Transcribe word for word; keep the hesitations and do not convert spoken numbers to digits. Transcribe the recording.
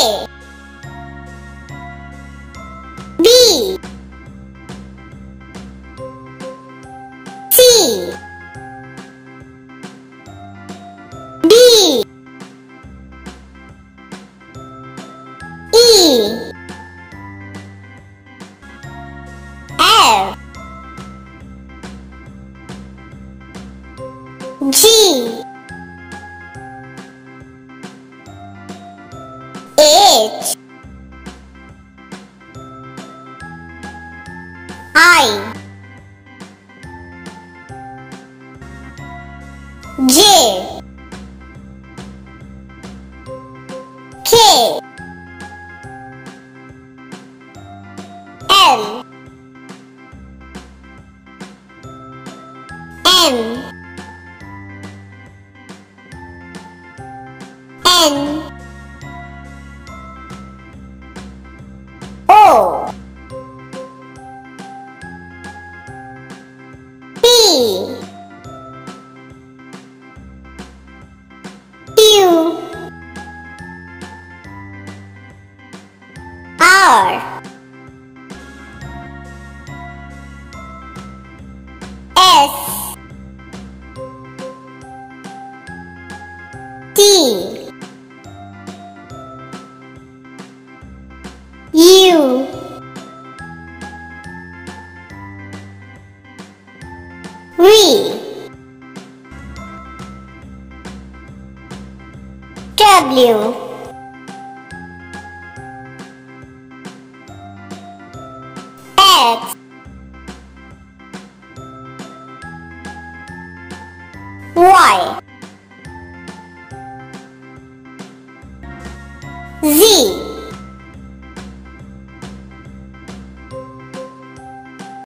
B C D E F G H I J K L M N O P Q R S T U V W X Y Z